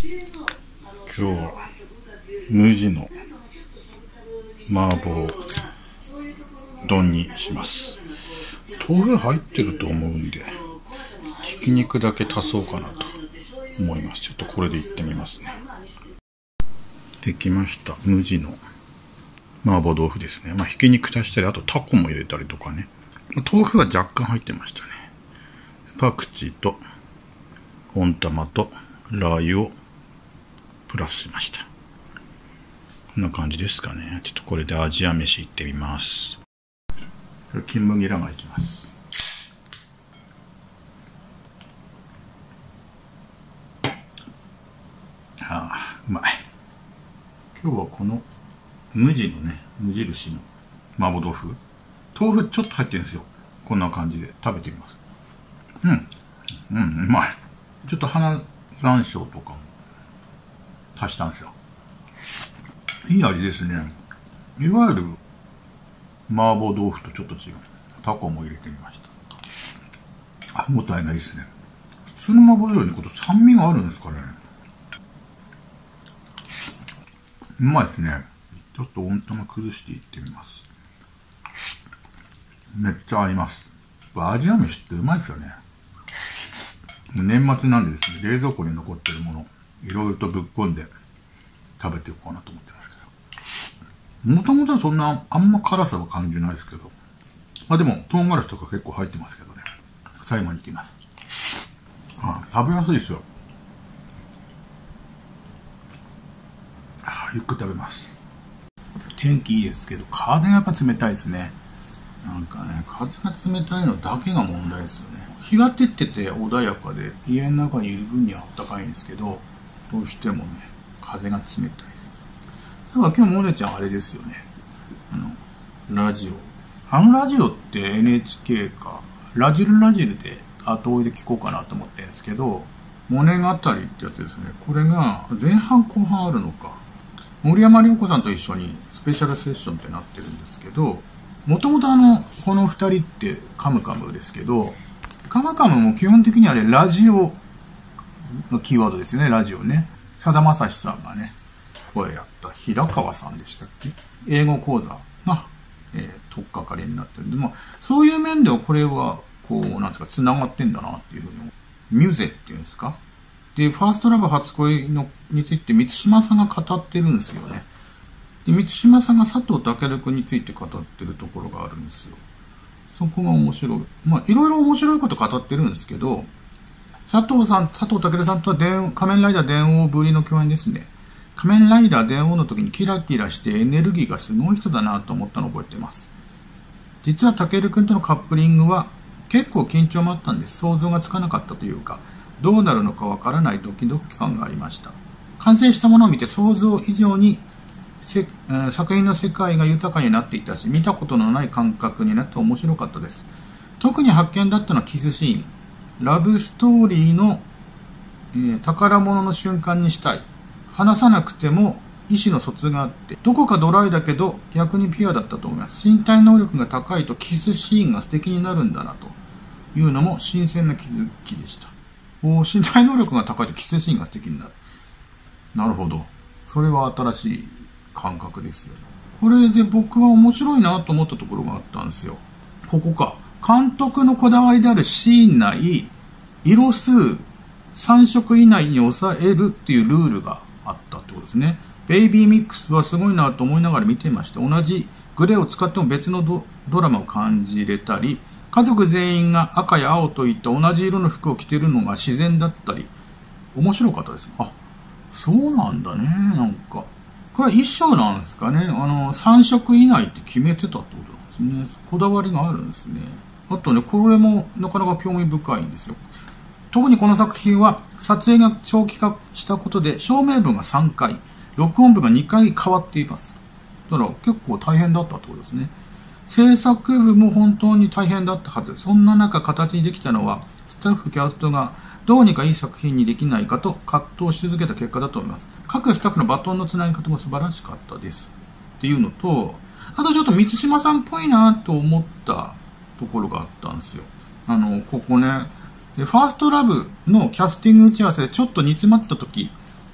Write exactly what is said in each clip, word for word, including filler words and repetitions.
今日は無地の麻婆丼にします。豆腐入ってると思うんで、ひき肉だけ足そうかなと思います。ちょっとこれでいってみますね。できました。無地の麻婆豆腐ですね。まあ、ひき肉足したり、あとタコも入れたりとかね。豆腐は若干入ってましたね。パクチーと温玉とラー油をプラスしました。こんな感じですかね。ちょっとこれでアジア飯いってみます。これ金麦ラガいきます。ああ、うまい。今日はこの無地のね、無印の麻婆豆腐。豆腐ちょっと入ってるんですよ。こんな感じで食べてみます。うん。うん、うまい。ちょっと花山椒とかも足したんですよ。いい味ですね。いわゆる麻婆豆腐とちょっと違う。タコも入れてみました。歯応えがいいですね。普通の麻婆豆腐にこと酸味があるんですかね。うまいですね。ちょっと温玉崩していってみます。めっちゃ合います。アジア飯ってうまいですよね。年末なんでですね、冷蔵庫に残ってるもの、いろいろとぶっ込んで食べていこうかなと思ってますけど。もともとはそんな、あんま辛さは感じないですけど。まあでも、唐辛子とか結構入ってますけどね。最後にいきます。ああ、食べやすいですよ。ああ、ゆっくり食べます。天気いいですけど、風がやっぱ冷たいですね。なんかね、風が冷たいのだけが問題ですよね。日が照ってて穏やかで、家の中にいる分には暖かいんですけど、どうしてもね、風が冷たいです。だから今日モネちゃんあれですよね。あの、ラジオ。あのラジオって エヌエイチケー か、ラジルラジルで後追いで聞こうかなと思ってるんですけど、モネ語りってやつですね。これが前半後半あるのか。森山良子さんと一緒にスペシャルセッションってなってるんですけど、もともとあの、この二人ってカムカムですけど、カムカムも基本的にあれラジオのキーワードですよね、ラジオね。さだまさしさんがね、声やった平川さんでしたっけ、英語講座が、えー、取っかかりになってるんで、まあ、そういう面ではこれは、こう、なんですか、繋がってんだなっていうふうに、ミュゼっていうんですか。で、ファーストラブ初恋のについて満島さんが語ってるんですよね。で、満島さんが佐藤健君について語ってるところがあるんですよ。そこが面白い。まあ、いろいろ面白いこと語ってるんですけど、佐藤さん、佐藤健さんとは電仮面ライダー電王ぶりの共演ですね。仮面ライダー電王の時にキラキラしてエネルギーがすごい人だなと思ったのを覚えています。実は健君とのカップリングは結構緊張もあったんです。想像がつかなかったというか、どうなるのかわからないドキドキ感がありました。完成したものを見て想像以上にせ、えー、作品の世界が豊かになっていたし、見たことのない感覚になって面白かったです。特に発見だったのはキスシーン。ラブストーリーの、えー、宝物の瞬間にしたい。話さなくても意思の疎通があって、どこかドライだけど逆にピュアだったと思います。身体能力が高いとキスシーンが素敵になるんだなというのも新鮮な気づきでした。お身体能力が高いとキスシーンが素敵になる。なるほど。それは新しい感覚ですよ。これで僕は面白いなと思ったところがあったんですよ。ここか。監督のこだわりであるシーン内、色数さん色以内に抑えるっていうルールがあったってことですね。ベイビーミックスはすごいなと思いながら見ていました。同じグレーを使っても別の ド, ドラマを感じれたり、家族全員が赤や青といった同じ色の服を着ているのが自然だったり、面白かったです。あ、そうなんだね。なんか。これは衣装なんですかね。あの、さん色以内って決めてたってことなんですね。こだわりがあるんですね。あとね、これもなかなか興味深いんですよ。特にこの作品は撮影が長期化したことで照明部がさんかい、録音部がにかい変わっています。だから結構大変だったってことですね。制作部も本当に大変だったはず。そんな中形にできたのはスタッフキャストがどうにかいい作品にできないかと葛藤し続けた結果だと思います。各スタッフのバトンのつなぎ方も素晴らしかったです。っていうのと、あとちょっと満島さんっぽいなと思ったところがあったんですよ。あの、ここね、ファーストラブのキャスティング打ち合わせでちょっと煮詰まった時、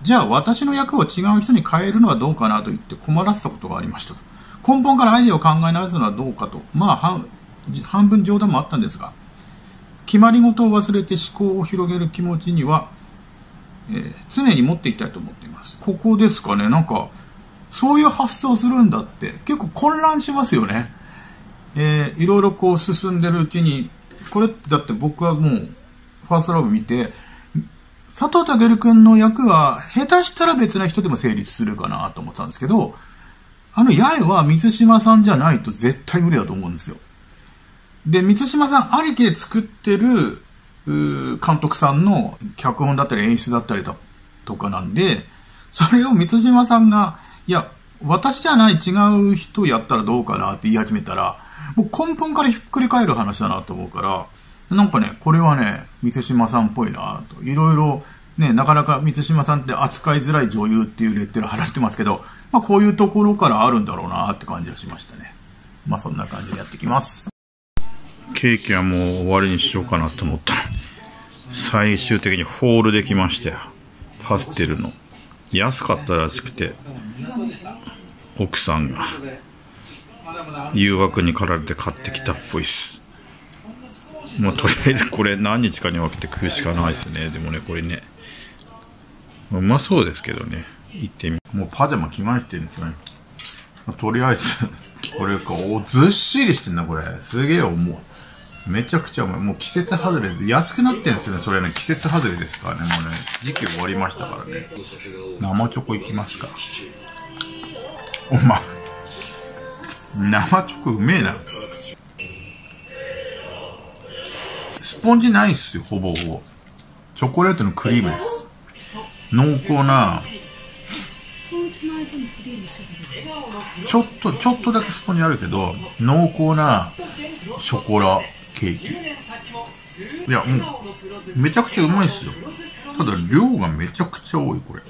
じゃあ私の役を違う人に変えるのはどうかなと言って困らせたことがありましたと。根本からアイデアを考え直すのはどうかと。まあ半、半分冗談もあったんですが、決まり事を忘れて思考を広げる気持ちには、えー、常に持っていきたいと思っています。ここですかね。なんか、そういう発想するんだって、結構混乱しますよね。えー、いろいろこう進んでるうちに、これってだって僕はもう、ファーストラブ見て、佐藤健君の役は、下手したら別な人でも成立するかなと思ってたんですけど、あの八重は水島さんじゃないと絶対無理だと思うんですよ。で、水島さんありきで作ってる、監督さんの脚本だったり演出だったりだとかなんで、それを水島さんが、いや、私じゃない違う人やったらどうかなって言い始めたら、もう根本からひっくり返る話だなと思うから、なんかね、これはね、水島さんっぽいなと。いろいろ、ね、なかなか水島さんって扱いづらい女優っていうレッテル貼られてますけど、まあこういうところからあるんだろうなって感じがしましたね。まあそんな感じでやっていきます。ケーキはもう終わりにしようかなと思った。最終的にホールできましたよ。パステルの。安かったらしくて、奥さんが誘惑に駆られて買ってきたっぽいっす。もうとりあえずこれ何日かに分けて食うしかないですね。でもね、これね、うまそうですけどね。行ってみもうパジャマ着替えてるんですよね。とりあえずこれか、おずっしりしてんなこれ。すげえ重い。めちゃくちゃ重い。もう季節外れで安くなってんですよね。それね、季節外れですからね。もうね、時期終わりましたからね。生チョコいきますか。おま生チョコうめえな。スポンジないっすよ、ほぼほぼ。チョコレートのクリームです。濃厚な、ちょっと、ちょっとだけスポンジあるけど、濃厚なショコラケーキ。いや、もう、めちゃくちゃうまいっすよ。ただ、量がめちゃくちゃ多い、これ。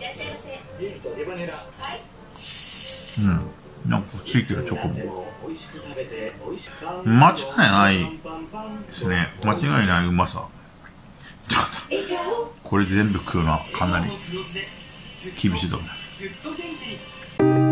うん。なんかついてるチョコも。間違いないですね。間違いないうまさ。ただ、これ全部食うのはかなり厳しいと思います。